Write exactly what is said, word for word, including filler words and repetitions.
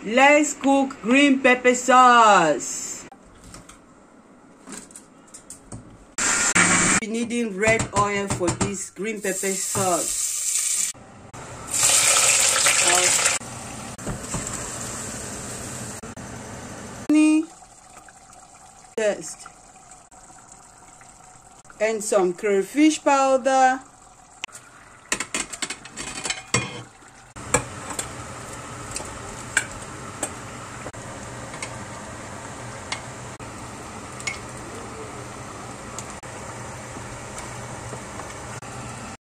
Let's cook green pepper sauce. We're needing red oil for this green pepper sauce. Test. And some crayfish powder.